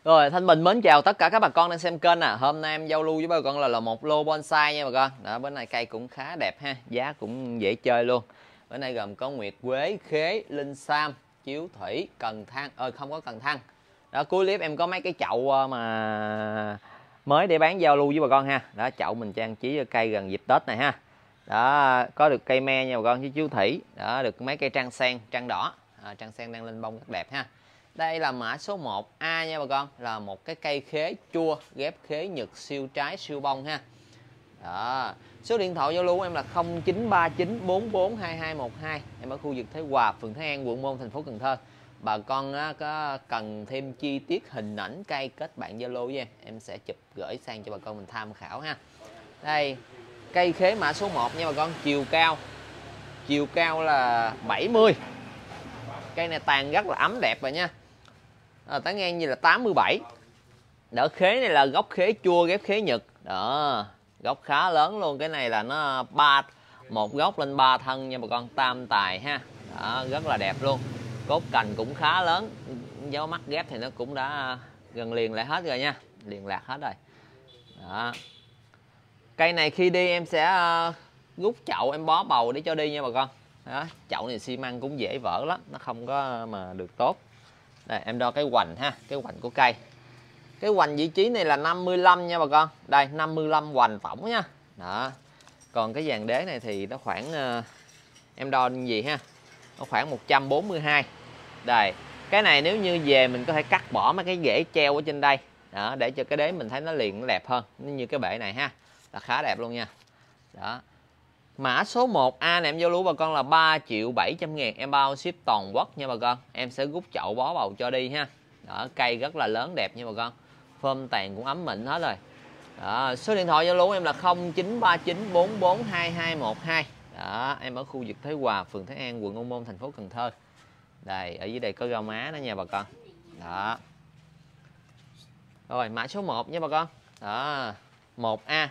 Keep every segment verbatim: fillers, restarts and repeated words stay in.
Rồi, Thanh Bình mến chào tất cả các bà con đang xem kênh nè. À. Hôm nay em giao lưu với bà con là, là một lô bonsai nha bà con. Đó, bữa nay cây cũng khá đẹp ha, giá cũng dễ chơi luôn. Bữa nay gồm có nguyệt quế, khế, linh sam, chiếu thủy, cần thăng, ơi không có cần thăng. Đó, cuối clip em có mấy cái chậu mà mới để bán giao lưu với bà con ha. Đó, chậu mình trang trí cho cây gần dịp Tết này ha. Đó, có được cây me nha bà con với chiếu thủy. Đó, được mấy cây trang sen, trang đỏ. À, trang sen đang lên bông rất đẹp ha. Đây là mã số một A nha bà con, là một cái cây khế chua ghép khế nhật siêu trái siêu bông ha. Đó. Số điện thoại giao lưu của em là không chín ba chín bốn bốn hai hai một hai. Em ở khu vực Thế Hòa, phường Thế An, quận Môn, thành phố Cần Thơ. Bà con á, có cần thêm chi tiết hình ảnh cây kết bạn Zalo với em, em sẽ chụp gửi sang cho bà con mình tham khảo ha. Đây, cây khế mã số một nha bà con, chiều cao. Chiều cao là bảy mươi. Cây này tàn rất là ấm đẹp rồi nha. À, tán ngang như là tám mươi bảy. Đỡ khế này là gốc khế chua ghép khế nhật. Đó, gốc khá lớn luôn. Cái này là nó ba một gốc lên ba thân nha bà con, tam tài ha. Đó, rất là đẹp luôn. Cốt cành cũng khá lớn. Dấu mắt ghép thì nó cũng đã gần liền lại hết rồi nha, liền lạc hết rồi. Đó. Cây này khi đi em sẽ rút chậu em bó bầu để cho đi nha bà con. Đó, chậu này xi măng cũng dễ vỡ lắm, nó không có mà được tốt. Đây, em đo cái hoành ha, cái hoành của cây. Cái hoành vị trí này là năm mươi lăm nha bà con. Đây, năm mươi lăm hoành phỏng nha. Đó. Còn cái dàn đế này thì nó khoảng uh, em đo như gì ha. Nó khoảng một trăm bốn mươi hai. Đây, cái này nếu như về mình có thể cắt bỏ mấy cái rễ treo ở trên đây. Đó, để cho cái đế mình thấy nó liền nó đẹp hơn. Như cái bể này ha. Là khá đẹp luôn nha. Đó. Mã số một A này em giao lưu bà con là ba triệu bảy trăm ngàn, em bao ship toàn quốc nha bà con. Em sẽ rút chậu bó bầu cho đi ha. Đó, cây rất là lớn đẹp nha bà con. Phơm tàn cũng ấm mịn hết rồi. Đó, số điện thoại giao lưu em là không chín ba chín bốn bốn hai hai một hai. Đó, em ở khu vực Thế Hòa, phường Thế An, quận Ô Môn, thành phố Cần Thơ. Đây, ở dưới đây có rau má đó nha bà con. Đó. Rồi, mã số một nha bà con. Đó, một A.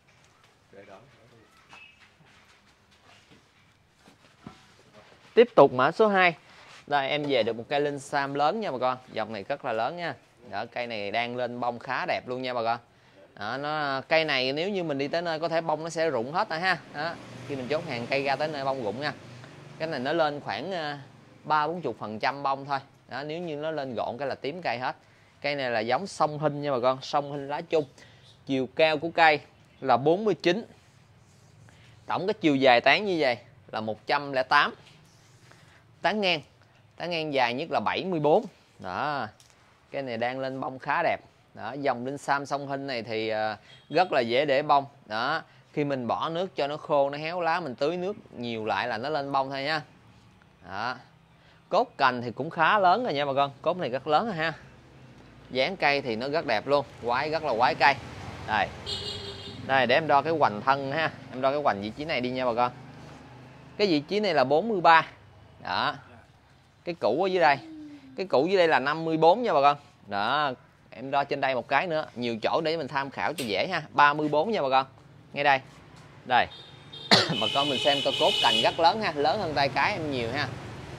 Tiếp tục mã số hai. Đây em về được một cây linh sam lớn nha bà con. Dòng này rất là lớn nha. Đó, cây này đang lên bông khá đẹp luôn nha bà con. Đó, nó cây này nếu như mình đi tới nơi có thể bông nó sẽ rụng hết rồi ha. Đó, khi mình chốt hàng cây ra tới nơi bông rụng nha. Cái này nó lên khoảng ba bốn mươi phần trăm bông thôi. Đó, nếu như nó lên gọn cái là tím cây hết. Cây này là giống sông Hinh nha bà con, sông Hinh lá chung. Chiều cao của cây là bốn mươi chín. Tổng cái chiều dài tán như vậy là một trăm lẻ tám. Tán ngang, tán ngang dài nhất là bảy mươi bốn. Đó, cái này đang lên bông khá đẹp. Đó, dòng linh sam sông Hinh này thì rất là dễ để bông. Đó, khi mình bỏ nước cho nó khô, nó héo lá, mình tưới nước nhiều lại là nó lên bông thôi nha. Đó, cốt cành thì cũng khá lớn rồi nha bà con, cốt này rất lớn rồi ha. Dáng cây thì nó rất đẹp luôn, quái rất là quái cây. Đây, đây để em đo cái hoành thân ha, em đo cái hoành vị trí này đi nha bà con. Cái vị trí này là bốn mươi ba. Đó, cái cũ ở dưới đây, cái cũ dưới đây là năm mươi bốn nha bà con. Đó, em đo trên đây một cái nữa, nhiều chỗ để mình tham khảo cho dễ ha. ba mươi bốn nha bà con, ngay đây. Đây bà con mình xem coi cốt cành rất lớn ha, lớn hơn tay cái em nhiều ha.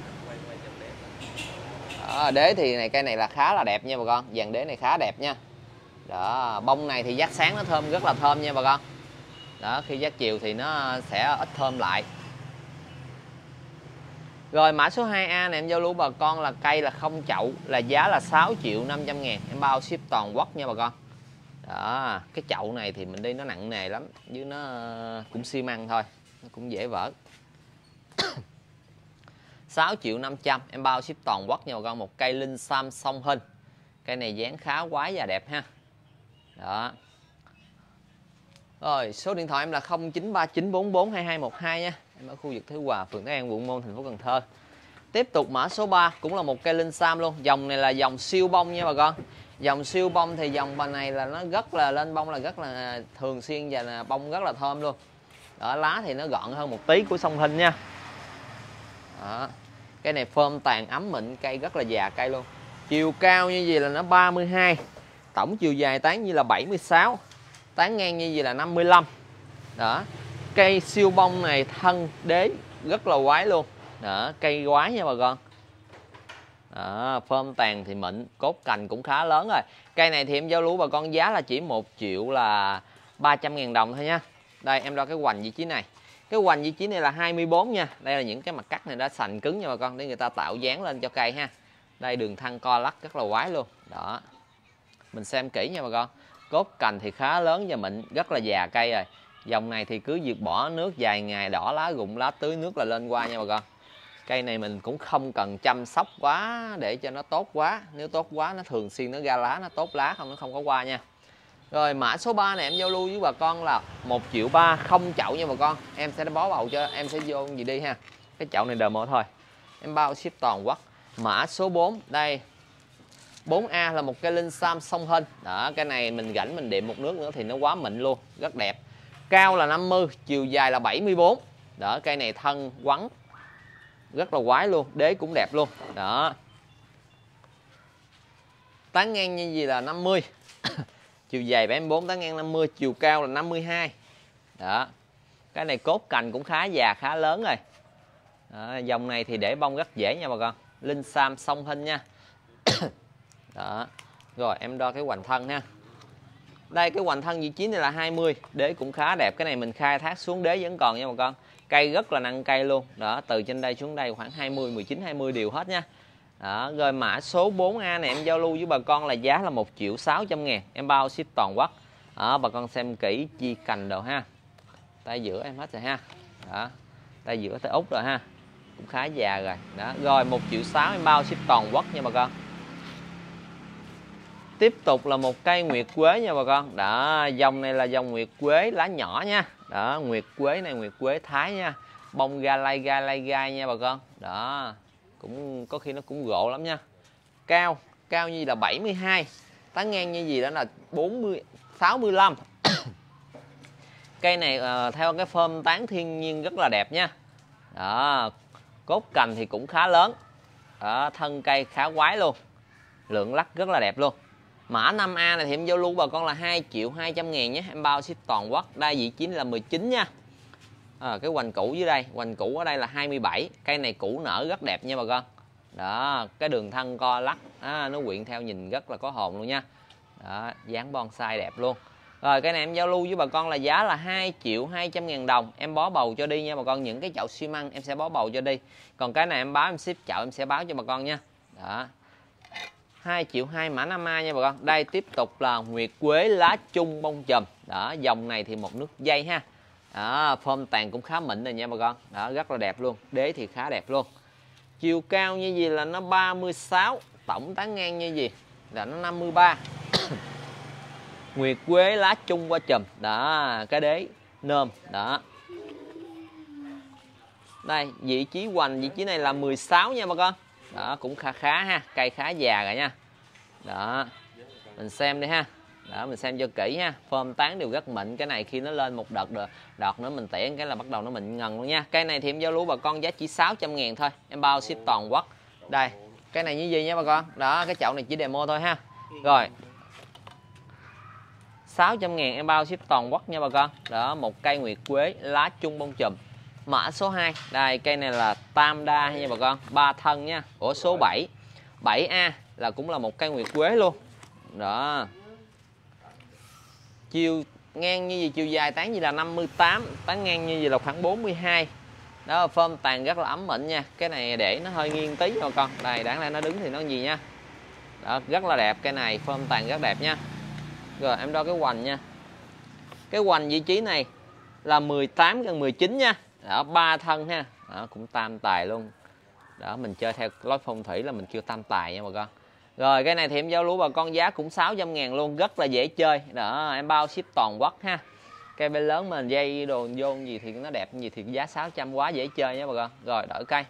Đó, đế thì này cây này là khá là đẹp nha bà con, dàn đế này khá đẹp nha. Đó, bông này thì giác sáng nó thơm rất là thơm nha bà con. Đó, khi giác chiều thì nó sẽ ít thơm lại. Rồi mã số hai A này em giao lưu bà con là cây là không chậu, là giá là sáu triệu năm trăm ngàn, em bao ship toàn quốc nha bà con. Đó, cái chậu này thì mình đi nó nặng nề lắm, chứ nó cũng xi măng thôi, nó cũng dễ vỡ. sáu triệu năm trăm, em bao ship toàn quốc nha bà con, một cây linh sam sông Hinh. Cây này dáng khá quái và đẹp ha. Đó. Rồi, số điện thoại em là không chín ba chín bốn bốn hai hai một hai nha. Em ở khu vực Thế Hòa, phường Thế An, quận Môn, thành phố Cần Thơ. Tiếp tục mã số ba cũng là một cây linh sam luôn. Dòng này là dòng siêu bông nha bà con. Dòng siêu bông thì dòng bà này là nó rất là lên bông là rất là thường xuyên và là bông rất là thơm luôn. Đó, lá thì nó gọn hơn một tí của sông Hinh nha. Đó. Cây này phơm tàn ấm mịn, cây rất là già cây luôn. Chiều cao như vậy là nó ba mươi hai. Tổng chiều dài tán như là bảy mươi sáu. Tán ngang như vậy là năm mươi lăm. Đó. Cây siêu bông này thân đế rất là quái luôn. Đó, cây quái nha bà con. Đó, phơm tàn thì mịn, cốt cành cũng khá lớn rồi. Cây này thì em giao lưu bà con giá là chỉ một triệu là ba trăm ngàn đồng thôi nha. Đây em đo cái hoành vị trí này. Cái hoành vị trí này là hai mươi bốn nha. Đây là những cái mặt cắt này đã sành cứng nha bà con, để người ta tạo dáng lên cho cây ha. Đây đường thăng co lắc rất là quái luôn. Đó. Mình xem kỹ nha bà con. Cốt cành thì khá lớn và mịn, rất là già cây rồi. Dòng này thì cứ việc bỏ nước vài ngày đỏ lá rụng lá tưới nước là lên qua nha bà con. Cây này mình cũng không cần chăm sóc quá để cho nó tốt quá. Nếu tốt quá nó thường xuyên nó ra lá, nó tốt lá không nó không có qua nha. Rồi mã số ba này em giao lưu với bà con là một triệu ba không chậu nha bà con. Em sẽ bó bầu cho, em sẽ vô gì đi ha. Cái chậu này demo thôi. Em bao ship toàn quốc. Mã số bốn đây. bốn A là một cây linh sam song hình. Đó, cái này mình rảnh mình đệm một nước nữa thì nó quá mịn luôn, rất đẹp. Cao là năm mươi, chiều dài là bảy mươi bốn. Đó, cây này thân quắn rất là quái luôn, đế cũng đẹp luôn. Đó. Tán ngang như gì là năm mươi. Chiều dài bảy mươi bốn, tán ngang năm mươi, chiều cao là năm mươi hai. Đó. Cái này cốt cành cũng khá già, khá lớn rồi. Đó, dòng này thì để bông rất dễ nha bà con. Linh sam song hình nha. Đó. Rồi em đo cái hoành thân ha. Đây cái hoành thân vị trí này là hai mươi, đế cũng khá đẹp. Cái này mình khai thác xuống đế vẫn còn nha bà con. Cây rất là nặng cây luôn. Đó, từ trên đây xuống đây khoảng hai mươi, mười chín, hai mươi đều hết nha. Đó, rồi mã số bốn A này em giao lưu với bà con là giá là một triệu sáu trăm ngàn. Em bao ship toàn quốc. Đó, bà con xem kỹ chi cành đồ ha. Tay giữa em hết rồi ha. Đó, tay giữa tay út rồi ha. Cũng khá già rồi. Đó, rồi một triệu sáu em bao ship toàn quốc nha bà con. Tiếp tục là một cây nguyệt quế nha bà con. Đó, dòng này là dòng nguyệt quế lá nhỏ nha. Đó, nguyệt quế này nguyệt quế Thái nha. Bông ga lai ga lai gai nha bà con. Đó, cũng có khi nó cũng gỗ lắm nha. Cao, cao như là bảy mươi hai. Tán ngang như gì đó là bốn mươi, sáu mươi lăm. Cây này uh, theo cái phơm tán thiên nhiên rất là đẹp nha. Đó, cốt cành thì cũng khá lớn. Đó, thân cây khá quái luôn. Lượng lắc rất là đẹp luôn. Mã năm A này thì em giao lưu bà con là hai triệu hai trăm ngàn nhé. Em bao ship toàn quốc. Đây vị trí là mười chín nha. À, cái hoành cũ dưới đây, hoành cũ ở đây là hai mươi bảy. Cây này cũ nở rất đẹp nha bà con. Đó, cái đường thân co lắc à, nó quyện theo nhìn rất là có hồn luôn nha. Đó, dáng bonsai đẹp luôn. Rồi cái này em giao lưu với bà con là giá là hai triệu hai trăm ngàn đồng. Em bó bầu cho đi nha bà con. Những cái chậu xi măng em sẽ bó bầu cho đi. Còn cái này em báo em ship chậu em sẽ báo cho bà con nha. Đó, hai triệu hai mã năm A nha bà con. Đây tiếp tục là nguyệt quế lá chung bông chùm. Đó, dòng này thì một nước dây ha. Đó, phơm tàn cũng khá mịn rồi nha bà con. Đó, rất là đẹp luôn. Đế thì khá đẹp luôn. Chiều cao như gì là nó ba mươi sáu. Tổng tán ngang như gì là nó năm mươi ba. Nguyệt quế lá chung qua chùm. Đó, cái đế nôm. Đó. Đây, vị trí hoành vị trí này là mười sáu nha bà con. Đó, cũng khá khá ha. Cây khá già rồi nha. Đó, mình xem đi ha. Đó, mình xem cho kỹ ha. Phơm tán đều rất mịn. Cái này khi nó lên một đợt rồi, đợt nữa mình tỉa cái là bắt đầu nó mịn ngần luôn nha. Cây này thì em giao lưu bà con giá chỉ sáu trăm ngàn thôi. Em bao ship toàn quốc. Đây, cái này như gì nha bà con. Đó, cái chậu này chỉ demo thôi ha. Rồi sáu trăm ngàn em bao ship toàn quốc nha bà con. Đó, một cây nguyệt quế lá chung bông chùm. Mã số hai. Đây, cây này là tam đa nha bà con. Ba thân nha. Của số bảy. bảy A là cũng là một cây nguyệt quế luôn. Đó. Chiều ngang như gì, chiều dài tán như là năm mươi tám, tán ngang như gì là khoảng bốn mươi hai. Đó, phơm tàn rất là ấm mịn nha. Cái này để nó hơi nghiêng tí nha con. Đây, đáng lẽ nó đứng thì nó gì nha. Đó, rất là đẹp. Cây này phơm tàn rất đẹp nha. Rồi em đo cái hoành nha. Cái hoành vị trí này là mười tám gần mười chín nha. Đó, ba thân ha. Đó, cũng tam tài luôn. Đó, mình chơi theo lối phong thủy là mình kêu tam tài nha bà con. Rồi cái này thì em giao lưu bà con giá cũng sáu trăm ngàn luôn, rất là dễ chơi. Đó, em bao ship toàn quốc ha. Cây bên lớn mình dây đồ vô gì thì nó đẹp gì thì giá sáu trăm quá dễ chơi nha bà con. Rồi đổi cây.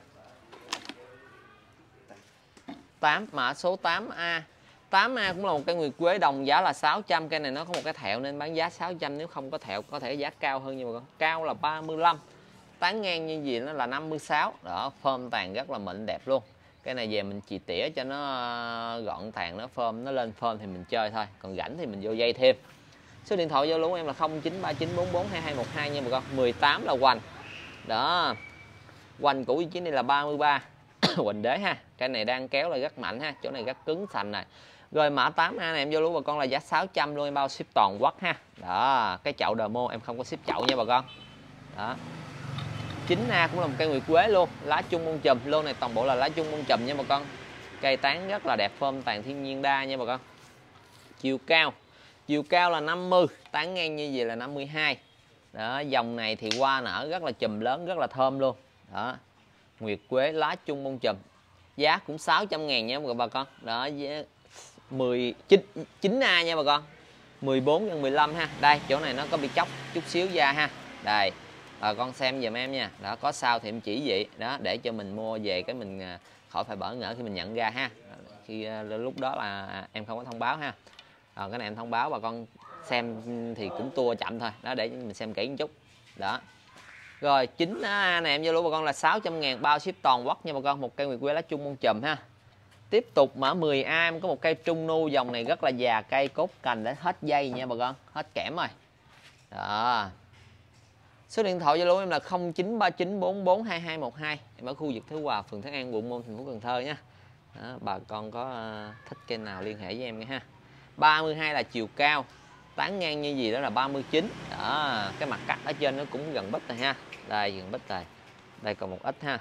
tám, mã số tám A. tám A cũng là một cây nguyệt quế đồng giá là sáu trăm. Cây này nó có một cái thẹo nên bán giá sáu trăm, nếu không có thẹo có thể giá cao hơn nha bà con. Cao là ba mươi lăm. Tán ngang như gì nó là năm mươi sáu. Đó, phơm tàn rất là mịn đẹp luôn. Cái này về mình chì tỉa cho nó gọn tàn, nó phơm, nó lên phơm thì mình chơi thôi. Còn rảnh thì mình vô dây thêm. Số điện thoại giao lưu của em là không chín ba chín bốn bốn hai hai một hai nha bà con. mười tám là hoành. Đó. Hoành cũ vị trí này là ba mươi ba. Quỳnh Đế ha. Cây này đang kéo là rất mạnh ha, chỗ này rất cứng sành này. Rồi mã tám A này em vô lúa bà con là giá sáu trăm luôn, em bao ship toàn quốc ha. Đó, cái chậu demo em không có ship chậu nha bà con. Đó. chín A cũng là một cây nguyệt quế luôn, lá chung muôn chùm, lô này toàn bộ là lá chung muôn chùm nha bà con. Cây tán rất là đẹp, form toàn thiên nhiên đa nha bà con. Chiều cao, chiều cao là năm mươi, tán ngang như vậy là năm mươi hai. Đó, dòng này thì hoa nở rất là chùm lớn, rất là thơm luôn. Đó. Nguyệt quế lá chung muôn chùm. Giá cũng sáu trăm ngàn nha bà con. Đó, giá mười chín A nha bà con. mười bốn nhân mười lăm ha. Đây, chỗ này nó có bị chóc chút xíu da ha. Đây. Bà con xem giùm em nha. Đó, có sao thì em chỉ vậy. Đó, để cho mình mua về cái mình khỏi phải bỡ ngỡ khi mình nhận ra ha. Khi lúc đó là em không có thông báo ha. À, cái này em thông báo bà con xem thì cũng tua chậm thôi. Đó, để mình xem kỹ một chút. Đó. Rồi chín A này em vô lúa bà con là sáu trăm ngàn, bao ship toàn quốc nha bà con. Một cây nguyệt quế lá chung muôn chùm ha. Tiếp tục mã mười A em có một cây trung nu, dòng này rất là già, cây cốt cành đã hết dây nha bà con, hết kẽm rồi. Đó. Số điện thoại Zalo em là không chín ba chín bốn bốn hai hai một hai. Em ở khu vực Thới Hòa, phường Thới An, quận Môn, thành phố Cần Thơ nha. Đó, bà con có thích cây nào liên hệ với em nha ha. ba mươi hai là chiều cao, tán ngang như gì đó là ba mươi chín. Đó, cái mặt cắt ở trên nó cũng gần bít rồi ha. Đây gần bít rồi. Đây còn một ít ha.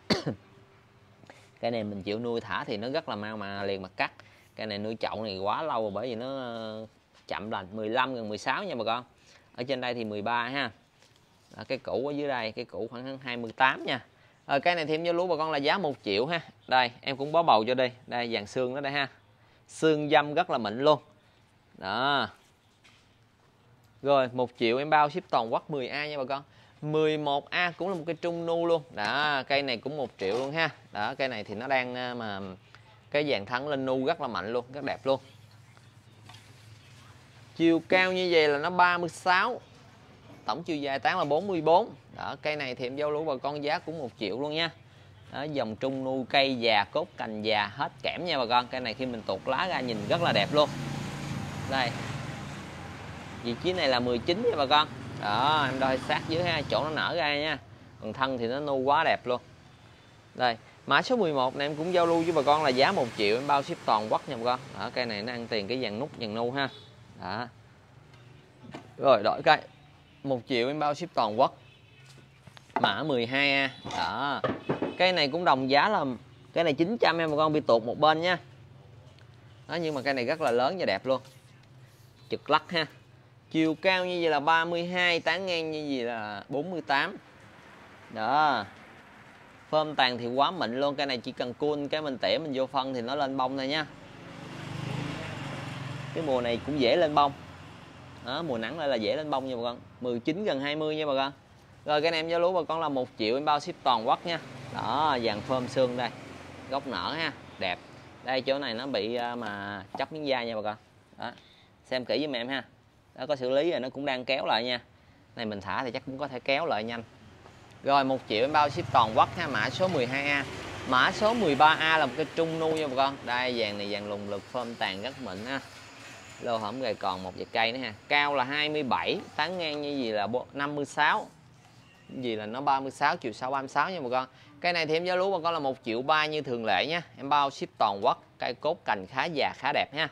Cái này mình chịu nuôi thả thì nó rất là mau mà liền mặt cắt. Cái này nuôi chậu này quá lâu rồi, bởi vì nó chậm lành. Mười lăm gần mười sáu nha bà con. Ở trên đây thì mười ba ha. Đó, cái cũ ở dưới đây, cái cũ khoảng hai mươi tám nha. Rồi cái này thêm vô lúa bà con là giá một triệu ha. Đây em cũng bó bầu cho đây. Đây dàn xương đó đây ha. Xương dâm rất là mịn luôn. Đó. Rồi một triệu em bao ship toàn quốc. Mười A nha bà con. mười một A cũng là một cây trung nu luôn. Đó, cây này cũng một triệu luôn ha. Đó, cây này thì nó đang mà cái dàn thắng lên nu rất là mạnh luôn, rất đẹp luôn. Chiều cao như vậy là nó ba mươi sáu. Tổng chiều dài tán là bốn mươi bốn. Đó, cây này thì em giao lúa bà con giá cũng một triệu luôn nha. Đó, dòng trung nu cây già, cốt cành già, hết kẽm nha bà con. Cây này khi mình tuột lá ra nhìn rất là đẹp luôn. Đây. Vị trí này là mười chín nha bà con. Đó, em đo sát dưới ha, chỗ nó nở ra nha. Còn thân thì nó nu quá đẹp luôn. Đây, mã số mười một này em cũng giao lưu với bà con là giá một triệu, em bao ship toàn quốc nha bà con. Đó, cây này nó ăn tiền cái dàn nút, dàn nu ha. Đó. Rồi, đổi cây. một triệu em bao ship toàn quốc. Mã mười hai A. Đó. Cây này cũng đồng giá là cái này chín trăm em bà con, bị tuột một bên nha. Đó, nhưng mà cây này rất là lớn và đẹp luôn. Trực lắc ha. Chiều cao như vậy là ba mươi hai, tán ngang như vậy là bốn mươi tám. Đó. Phơm tàn thì quá mịn luôn. Cái này chỉ cần cool cái mình tỉa mình vô phân thì nó lên bông thôi nha. Cái mùa này cũng dễ lên bông. Đó, mùa nắng lại là dễ lên bông nha bà con. mười chín gần hai mươi nha bà con. Rồi cái này em giao lúa bà con là một triệu, em bao ship toàn quốc nha. Đó, dàn phơm xương đây. Gốc nở ha, đẹp. Đây chỗ này nó bị mà chóc miếng da nha bà con. Đó. Xem kỹ với em ha. Đó, có xử lý rồi nó cũng đang kéo lại nha. Này mình thả thì chắc cũng có thể kéo lại nhanh. Rồi một triệu em bao ship toàn quốc ha. Mã số mười hai A. Mã số mười ba A là một cái trung nu nha bà con. Đây dàn này dàn lùng lực, phơm tàn rất mịn ha. Lô hổng gầy còn một vài cây nữa ha. Cao là hai mươi bảy, tán ngang như gì là năm mươi sáu. Gì là nó ba mươi sáu, chiều sâu ba mươi sáu nha bà con. Cây này thì em giá lúa bà con là một triệu ba như thường lệ nha. Em bao ship toàn quốc. Cây cốt cành khá già, khá đẹp ha.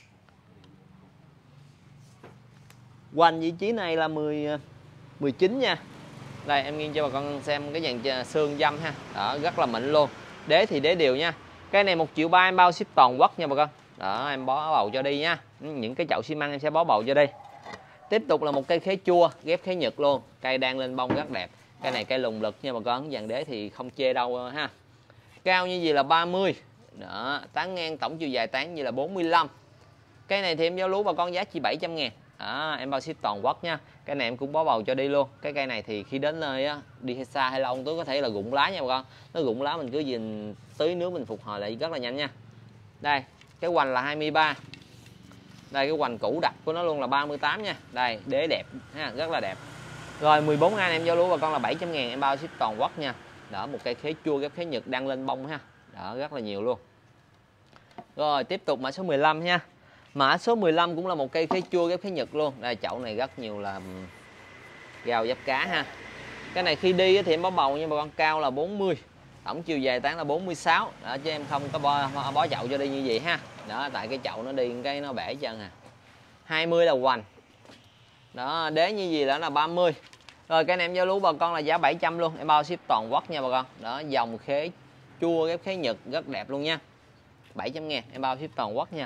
Quanh vị trí này là mười, mười chín nha. Đây em nghiêng cho bà con xem cái dàn xương dâm ha. Đó, rất là mịn luôn. Đế thì đế đều nha. Cây này một triệu ba em bao ship toàn quốc nha bà con. Đó, em bó bầu cho đi nha. Những cái chậu xi măng em sẽ bó bầu cho đi. Tiếp tục là một cây khế chua, ghép khế nhật luôn. Cây đang lên bông rất đẹp. Cây này cây lùng lực nha bà con. Dàn đế thì không chê đâu ha. Cao như gì là ba mươi. Đó, tán ngang tổng chiều dài tán như là bốn mươi lăm. Cây này thì em giao lúa bà con giá chỉ bảy trăm ngàn. Đó, em bao ship toàn quốc nha. Cái này em cũng bó bầu cho đi luôn. Cái cây này thì khi đến nơi á, đi xa hay lâu tôi có thể là rụng lá nha bà con. Nó rụng lá mình cứ nhìn tưới nước mình phục hồi lại rất là nhanh nha. Đây, cái hoành là hai mươi ba. Đây cái hoành cũ đặt của nó luôn là ba mươi tám nha. Đây, đế đẹp ha, rất là đẹp. Rồi mười bốn A em giao lúa bà con là bảy trăm ngàn, em bao ship toàn quốc nha. Đó, một cây khế chua, ghép khế nhật đang lên bông ha. Đó, rất là nhiều luôn. Rồi tiếp tục mã số mười lăm nha. Mã số mười lăm cũng là một cây khế chua ghép khế nhật luôn. Đây chậu này rất nhiều là rau giáp cá ha. Cái này khi đi thì em bó bầu nha bà con, cao là bốn mươi. Tổng chiều dài tán là bốn mươi sáu đó, chứ em không có bó, bó chậu cho đi như vậy ha. Đó, tại cái chậu nó đi cái nó bể chân à. hai mươi là hoành. Đó, đế như gì đó là ba mươi. Rồi cái này em giao lưu bà con là giá bảy trăm luôn, em bao ship toàn quốc nha bà con. Đó, dòng khế chua ghép khế Nhật rất đẹp luôn nha. bảy trăm ngàn em bao ship toàn quốc nha.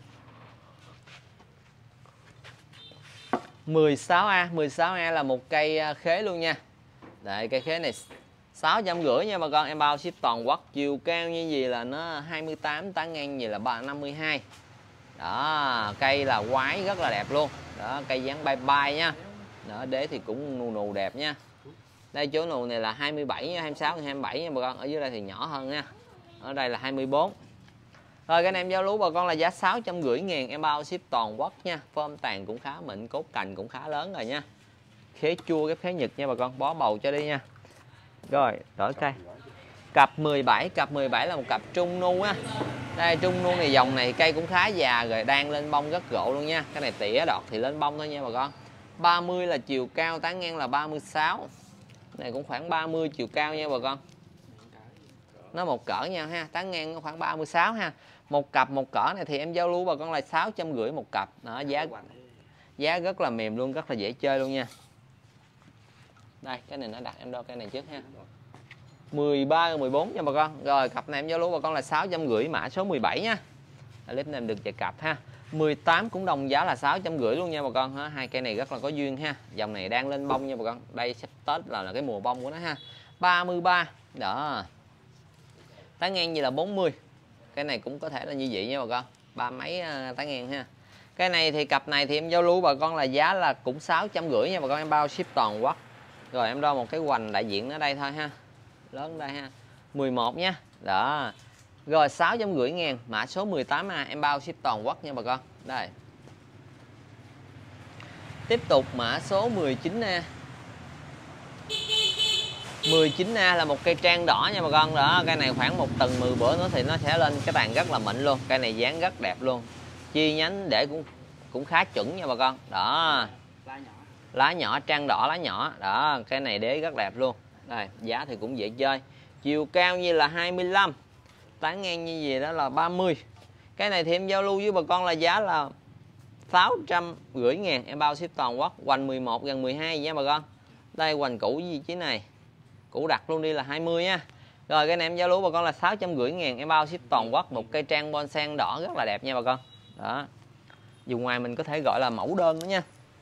mười sáu A, mười sáu A là một cây khế luôn nha. Đấy, cây khế này sáu trăm rưỡi nha bà con, em bao ship toàn quốc. Chiều cao như gì là nó hai mươi tám, tán ngang gì là năm mươi hai. Đó, cây là quái rất là đẹp luôn. Đó, cây dáng bay bay nha. Đó, đế thì cũng nù nù đẹp nha. Đây chỗ nù này là hai mươi bảy nha, hai mươi sáu, hai mươi bảy nha bà con. Ở dưới đây thì nhỏ hơn nha. Ở đây là hai mươi bốn. Rồi cái này em giao lưu bà con là giá sáu trăm rưỡi ngàn, em bao ship toàn quốc nha. Form tàn cũng khá mịn, cốt cành cũng khá lớn rồi nha. Khế chua cái khế Nhật nha bà con, bó bầu cho đi nha. Rồi, đổi cây. Cặp mười bảy, cặp mười bảy là một cặp trung nu á. Đây trung nu này dòng này cây cũng khá già rồi, đang lên bông rất rộ luôn nha. Cái này tỉa đọt thì lên bông thôi nha bà con. ba mươi là chiều cao, tán ngang là ba mươi sáu. Này cũng khoảng ba mươi chiều cao nha bà con. Nó một cỡ nha ha, tán ngang khoảng ba mươi sáu ha. Một cặp một cỡ này thì em giao lưu bà con là sáu trăm rưỡi một cặp. Đó, giá giá rất là mềm luôn, rất là dễ chơi luôn nha. Đây, cái này nó đặt em đo cái này trước ha. mười ba mười bốn nha bà con. Rồi cặp này em giao lưu bà con là sáu trăm rưỡi, mã số mười bảy nha. Clip này em được chạy cặp ha. mười tám cũng đồng giá là sáu trăm rưỡi luôn nha bà con ha. Hai cây này rất là có duyên ha. Dòng này đang lên bông nha bà con. Đây sắp Tết là, là cái mùa bông của nó ha. ba mươi ba. Đó. Tán ngang như là bốn mươi. Cái này cũng có thể là như vậy nha bà con. Ba mấy tán ngang ha. Cái này thì cặp này thì em giao lưu bà con là giá là cũng sáu trăm rưỡi nha bà con, em bao ship toàn quốc. Rồi em đo một cái hoành đại diện ở đây thôi ha. Lớn đây ha. mười một nha. Đó. Rồi sáu trăm rưỡi ngàn, mã số mười tám A, em bao ship toàn quốc nha bà con. Đây. Tiếp tục mã số mười chín A. mười chín A là một cây trang đỏ nha bà con. Đó, cây này khoảng một tuần mười bữa nữa thì nó sẽ lên cái tàn rất là mịn luôn. Cây này dáng rất đẹp luôn. Chi nhánh để cũng cũng khá chuẩn nha bà con. Đó. Lá nhỏ. Lá nhỏ, trang đỏ lá nhỏ. Đó, cái này đế rất đẹp luôn. Đây, giá thì cũng dễ chơi. Chiều cao như là hai mươi lăm, tán ngang như gì đó là ba mươi. Cái này thì em giao lưu với bà con là giá là sáu trăm rưỡi ngàn, em bao ship toàn quốc. Hoành mười một gần mười hai nha bà con. Đây hoành cũ gì chứ này. Cũ đặt luôn đi là hai mươi nha. Rồi cái này em giao lưu bà con là sáu trăm rưỡi ngàn, em bao ship toàn quốc. Một cây trang bonsai đỏ rất là đẹp nha bà con. Đó. Dùng ngoài mình có thể gọi là mẫu đơn nữa nha.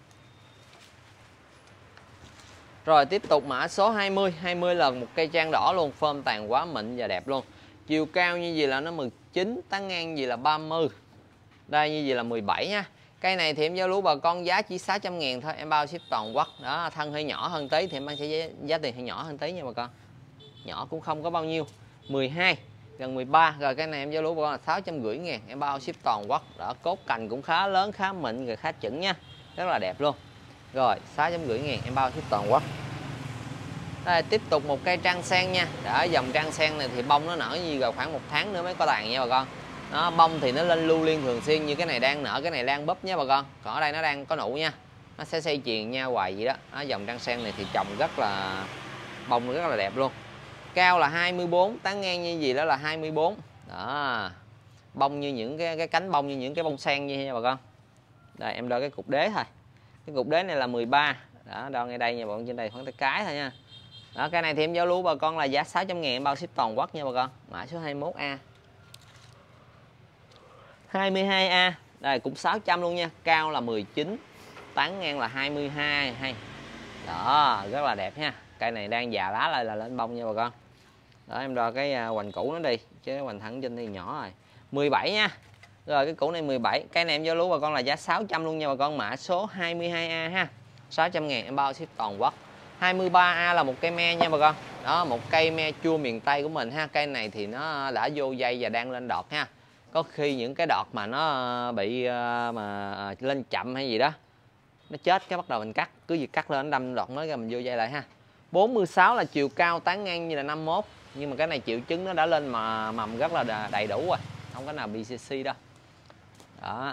Rồi tiếp tục mã số hai mươi. hai mươi là một cây trang đỏ luôn, form tàn quá mịn và đẹp luôn. Chiều cao như gì là nó mười chín, tán ngang gì là ba mươi. Đây như gì là mười bảy nha. Cây này thì em giao lưu bà con giá chỉ sáu trăm ngàn thôi, em bao ship toàn quốc. Đó, thân hơi nhỏ hơn tí thì em sẽ giá, giá tiền hơi nhỏ hơn tí nha bà con. Nhỏ cũng không có bao nhiêu. mười hai gần mười ba. Rồi cái này em giao lưu bà con là sáu trăm rưỡi ngàn, em bao ship toàn quốc. Đó, cốt cành cũng khá lớn, khá mịn rồi khá chuẩn nha. Rất là đẹp luôn. Rồi sáu trăm rưỡi ngàn, em bao ship toàn quốc. Đây, tiếp tục một cây trang sen nha. Đó, dòng trang sen này thì bông nó nở như rồi khoảng một tháng nữa mới có tàn nha bà con. Nó bông thì nó lên lưu liên thường xuyên, như cái này đang nở, cái này đang búp nha bà con. Còn ở đây nó đang có nụ nha. Nó sẽ xây chuyền nhau hoài vậy đó. Đó, dòng trang sen này thì trồng rất là bông rất là đẹp luôn. Cao là hai mươi bốn, tán ngang như gì đó là hai mươi bốn. Đó. Bông như những cái cái cánh bông như những cái bông sen như nha bà con. Đây em đo cái cục đế thôi. Cái cục đế này là mười ba. Đó, đo ngay đây nha bà con, trên đây khoảng tay cái thôi nha. Đó, cái này thì em giao lưu bà con là giá sáu trăm ngàn, em bao ship toàn quốc nha bà con. Mã số hai mươi mốt A. hai mươi hai A. Đây cũng sáu trăm luôn nha. Cao là mười chín, tán ngang là hai mươi hai hay. Đó, rất là đẹp ha. Cây này đang già lá lại là lên bông nha bà con. Đó, em đo cái hoành cũ nó đi, chứ hoành thẳng trên thì nhỏ rồi. mười bảy nha. Rồi cái cũ này mười bảy. Cây này em giao lưu bà con là giá sáu trăm luôn nha bà con. Mã số hai mươi hai A ha. sáu trăm ngàn, em bao ship toàn quốc. hai mươi ba A là một cây me nha bà con. Đó, một cây me chua miền Tây của mình ha. Cây này thì nó đã vô dây và đang lên đọt ha. Có khi những cái đọt mà nó bị mà lên chậm hay gì đó, nó chết cái bắt đầu mình cắt, cứ việc cắt lên nó đâm đọt mới ra mình vô dây lại ha. bốn mươi sáu là chiều cao, tán ngang như là năm mươi mốt. Nhưng mà cái này triệu chứng nó đã lên mà mầm rất là đầy đủ rồi, không có nào bị xê xê đâu. Đó.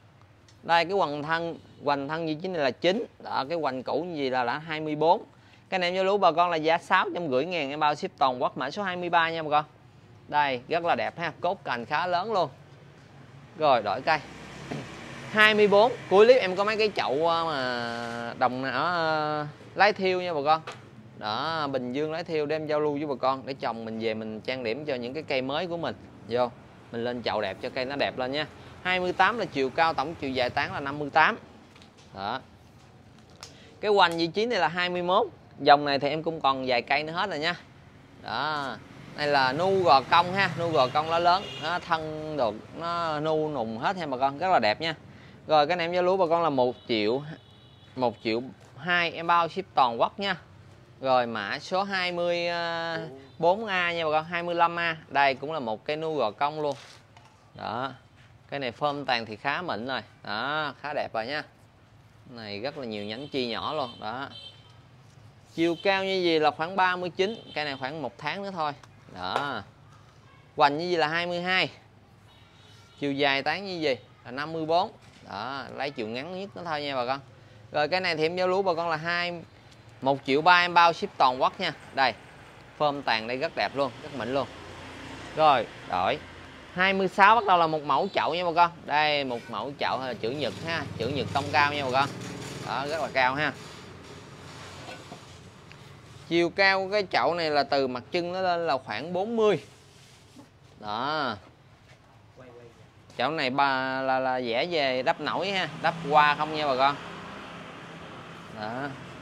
Đây cái hoành thân, hoành thân như chính này là chín. Đó, cái hoành cũ như gì là là hai mươi bốn. Cái này em giao lưu bà con là giá sáu trăm rưỡi ngàn, em bao ship toàn quốc, mã số hai mươi ba nha bà con. Đây rất là đẹp ha, cốt cành khá lớn luôn. Rồi đổi cây hai mươi bốn. Cuối clip em có mấy cái chậu mà đồng ở lái thiêu nha bà con. Đó, Bình Dương lái thiêu đem giao lưu với bà con để trồng mình về mình trang điểm cho những cái cây mới của mình. Vô mình lên chậu đẹp cho cây nó đẹp lên nha. Hai mươi tám là chiều cao, tổng chiều dài tán là năm mươi tám. Đó. Cái hoành vị trí này là hai mươi mốt. Dòng này thì em cũng còn vài cây nữa hết rồi nha. Đó. Đây là nu gò công ha, nu gò công lá lớn, nó thân được nó nu nùng hết ha bà con, rất là đẹp nha. Rồi cái này em giao lưu bà con là một triệu một triệu hai, em bao ship toàn quốc nha. Rồi mã số hai mươi bốn A nha bà con, hai mươi lăm A. Đây cũng là một cái nu gò công luôn. Đó. Cái này phơm tàn thì khá mịn rồi. Đó, khá đẹp rồi nha. Này rất là nhiều nhánh chi nhỏ luôn. Đó. Chiều cao như gì là khoảng ba mươi chín, cái này khoảng một tháng nữa thôi. Đó. Hoành như gì là hai mươi hai. Chiều dài tán như gì là năm mươi bốn. Đó, lấy chiều ngắn nhất nữa thôi nha bà con. Rồi cái này thì em giao lưu bà con là hai một triệu ba, em bao ship toàn quốc nha. Đây. Phơm tàn đây rất đẹp luôn, rất mịn luôn. Rồi, đổi. hai mươi sáu bắt đầu là một mẫu chậu nha bà con. Đây một mẫu chậu chữ nhật ha, chữ nhật tông cao nha bà con. Đó, rất là cao ha. Chiều cao của cái chậu này là từ mặt chân nó lên là khoảng bốn mươi. Đó. Chậu này ba là, là vẽ về đắp nổi ha, đắp hoa không nha bà con. Đó.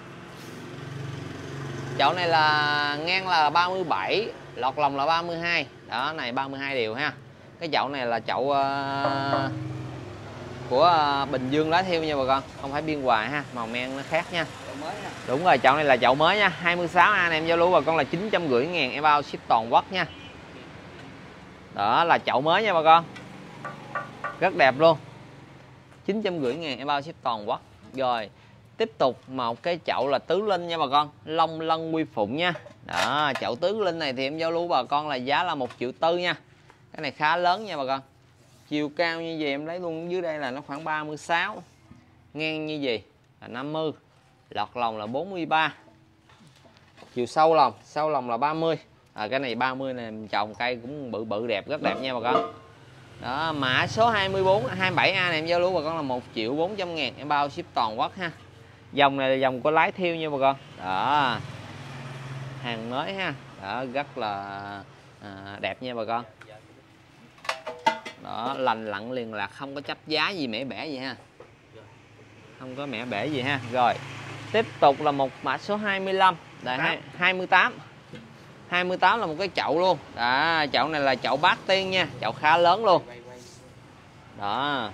Chậu này là ngang là ba mươi bảy, lọt lòng là ba mươi hai. Đó, này ba mươi hai điều ha. Cái chậu này là chậu uh, của uh, Bình Dương lá thiêu nha bà con, không phải Biên Hòa ha, màu men nó khác nha. Đúng rồi, chậu này là chậu mới nha. Hai mươi sáu A này em giao lưu bà con là chín trăm rưỡi ngàn, em bao ship toàn quốc nha. Đó là chậu mới nha bà con, rất đẹp luôn. Chín trăm rưỡi ngàn, em bao ship toàn quốc. Rồi tiếp tục một cái chậu là tứ linh nha bà con, Long Lân Quy Phụng nha. Đó, chậu tứ linh này thì em giao lưu bà con là giá là một triệu tư nha. Cái này khá lớn nha bà con. Chiều cao như vậy em lấy luôn dưới đây là nó khoảng ba mươi sáu. Ngang như gì là năm mươi. Lọt lòng là bốn mươi ba. Chiều sâu lòng, sâu lòng là ba mươi. À, cái này ba mươi này trồng cây cũng bự bự đẹp, rất đẹp nha bà con. Đó, mã số hai mươi bốn, hai mươi bảy A này em giao lưu bà con là một triệu bốn trăm ngàn, em bao ship toàn quốc ha. Dòng này là dòng có lái thiêu nha bà con. Đó. Hàng mới ha. Đó, rất là à, đẹp nha bà con. Đó, lành lặn liền lạc, không có chấp giá gì mẻ bẻ gì ha. Không có mẻ bể gì ha. Rồi tiếp tục là một mã số hai mươi lăm. Đây, hai mươi tám. hai mươi tám là một cái chậu luôn. Đó, chậu này là chậu bát tiên nha, chậu khá lớn luôn. Đó.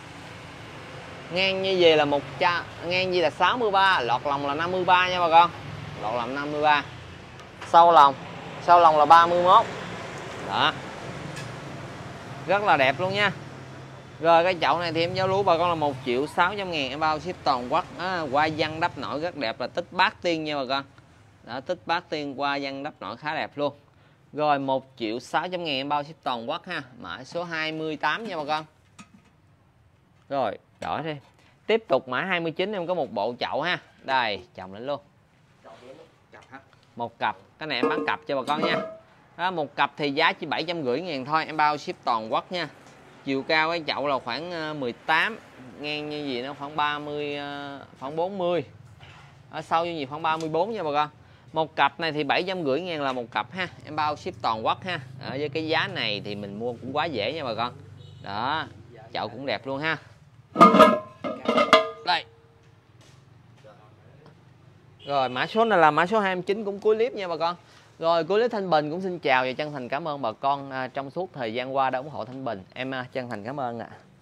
Ngang như vậy là một trăm, ngang như là sáu mươi ba, lọt lòng là năm mươi ba nha bà con. Lọt lòng năm mươi ba. Sâu lòng, sâu lòng là ba mươi mốt. Đó. Rất là đẹp luôn nha. Rồi cái chậu này thì em giao lưu bà con là một triệu sáu trăm ngàn, em bao ship toàn quốc. À, hoa văn đắp nổi rất đẹp, là tích bát tiên nha bà con. Đó, tích bát tiên hoa văn đắp nổi khá đẹp luôn. Rồi một triệu sáu trăm ngàn, em bao ship toàn quốc ha. Mã số hai mươi tám nha bà con. Rồi đổi đi. Tiếp tục mã hai mươi chín em có một bộ chậu ha. Đây chồng lên luôn. Một cặp, cái này em bán cặp cho bà con nha. Đó, một cặp thì giá chỉ bảy trăm rưỡi ngàn thôi, em bao ship toàn quốc nha. Chiều cao cái chậu là khoảng mười tám, ngang như gì nó khoảng ba mươi, khoảng bốn mươi. Ở sâu như gì khoảng ba mươi bốn nha bà con. Một cặp này thì bảy trăm rưỡi ngàn là một cặp ha, em bao ship toàn quốc ha. Ở với cái giá này thì mình mua cũng quá dễ nha bà con. Đó, chậu cũng đẹp luôn ha. Đây. Rồi mã số này là mã số hai mươi chín, cũng cuối clip nha bà con. Rồi cuối clip Thanh Bình cũng xin chào và chân thành cảm ơn bà con à, trong suốt thời gian qua đã ủng hộ Thanh Bình. Em à, chân thành cảm ơn ạ. À.